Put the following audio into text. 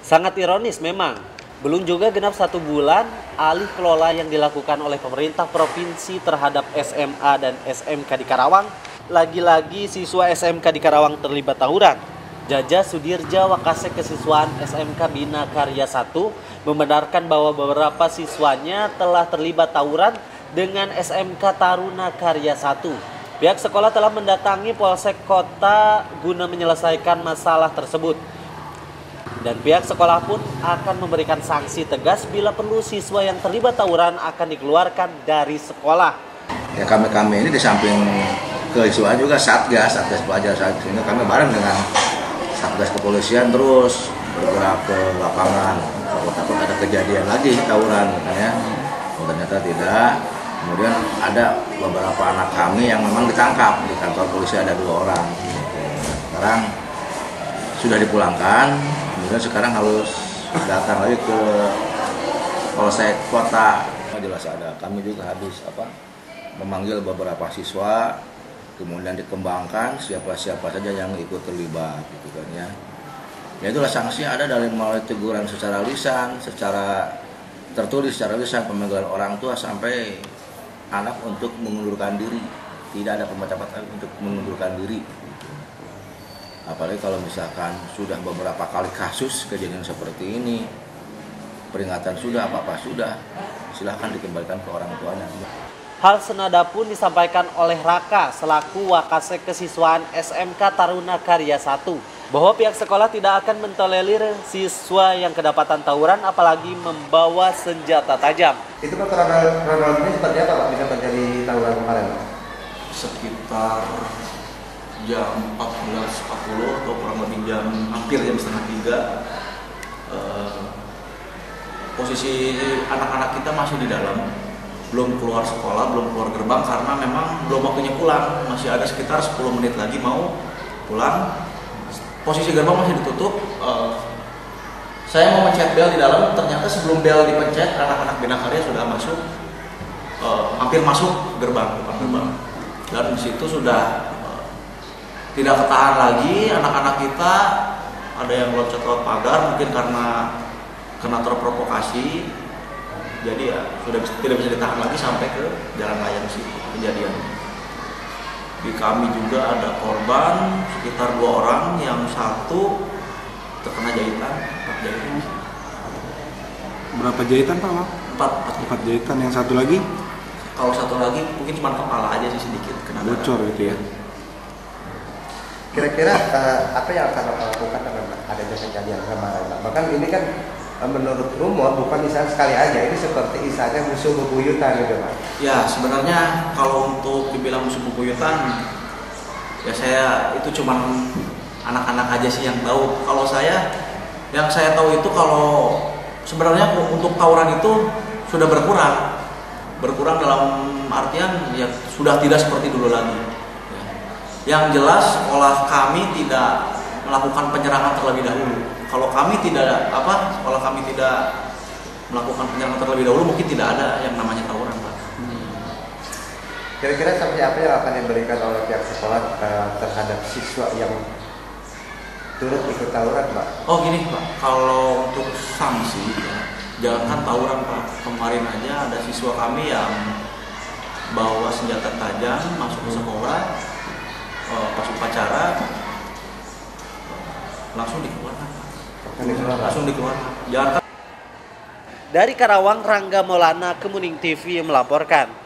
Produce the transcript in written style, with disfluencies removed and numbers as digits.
Sangat ironis memang, belum juga genap 1 bulan alih kelola yang dilakukan oleh pemerintah provinsi terhadap SMA dan SMK di Karawang. Lagi-lagi siswa SMK di Karawang terlibat tawuran. Jaja Sudirja, Wakasek Kesiswaan SMK Bina Karya 1, membenarkan bahwa beberapa siswanya telah terlibat tawuran dengan SMK Taruna Karya 1. Pihak sekolah telah mendatangi Polsek Kota guna menyelesaikan masalah tersebut. Dan pihak sekolah pun akan memberikan sanksi tegas bila perlu siswa yang terlibat tawuran akan dikeluarkan dari sekolah. Ya kami ini di samping keistimewaan juga Satgas pelajar saat ini kami bareng dengan Satgas kepolisian terus bergerak ke lapangan. Takut ada kejadian lagi tawuran ya. Ternyata tidak. Kemudian ada beberapa anak kami yang memang ditangkap di kantor polisi, ada 2 orang. Sekarang sudah dipulangkan. Kemudian sekarang harus datang lagi ke Polsek Kota. Jelas ada. Kami juga habis memanggil beberapa siswa, kemudian dikembangkan siapa-siapa saja yang ikut terlibat, gitu kan ya. Ya itulah sanksi ada dari mulai teguran secara lisan, secara tertulis, secara lisan, pemanggilan orang tua sampai anak untuk mengundurkan diri. Tidak ada pemecatan untuk mengundurkan diri. Apalagi kalau misalkan sudah beberapa kali kasus kejadian seperti ini, peringatan sudah, apa-apa sudah, silahkan dikembalikan ke orang tuanya. Hal senada pun disampaikan oleh Raka selaku Wakasek Kesiswaan SMK Taruna Karya 1, bahwa pihak sekolah tidak akan mentolerir siswa yang kedapatan tawuran apalagi membawa senjata tajam. Itu kan kronologinya seperti apa Pak bisa terjadi tawuran kemarin? Sekitar jam 14.40 atau kurang lebih hampir jam setengah 3. Posisi anak-anak kita masih di dalam, belum keluar sekolah, belum keluar gerbang karena memang belum waktunya pulang. Masih ada sekitar 10 menit lagi mau pulang. Posisi gerbang masih ditutup. Saya mau mencet bel di dalam, ternyata sebelum bel dipencet anak-anak Bina Karya sudah masuk, hampir masuk gerbang, depan gerbang. Dan di situ sudah tidak ketahan lagi, anak-anak kita ada yang loncat lewat pagar mungkin karena kena terprovokasi, jadi ya sudah tidak bisa ditahan lagi sampai ke jalan layang situ kejadian. Di kami juga ada korban sekitar 2 orang, yang 1 terkena jahitan, 4 jahitan. Berapa jahitan Pak? 4 jahitan, yang 1 lagi? Kalau 1 lagi mungkin cuma kepala aja sih sedikit kena bocor gitu ya. Kira-kira apa yang akan Bapak lakukan dengan adanya kejadian kemarin Pak? Bahkan ini kan menurut rumor bukan misalnya sekali aja, ini seperti misalnya musuh bebuyutan gitu Pak. Ya sebenarnya kalau untuk dibilang musuh bebuyutan, ya saya itu cuma anak-anak aja sih yang tahu. Kalau yang saya tahu itu kalau sebenarnya untuk tawuran itu sudah berkurang dalam artian ya sudah tidak seperti dulu lagi. Yang jelas sekolah kami tidak melakukan penyerangan terlebih dahulu. Kalau kami tidak melakukan penyerangan terlebih dahulu, mungkin tidak ada yang namanya tawuran, Pak. Kira-kira sanksi apa yang akan diberikan oleh pihak sekolah terhadap siswa yang turut ikut tawuran, Pak? Oh gini, Pak, kalau untuk sanksi, jangankan tawuran, Pak. Kemarin aja ada siswa kami yang bawa senjata tajam masuk ke sekolah. Pas upacara langsung dikeluarkan. Dari Karawang, Rangga Maulana, Kemuning TV melaporkan.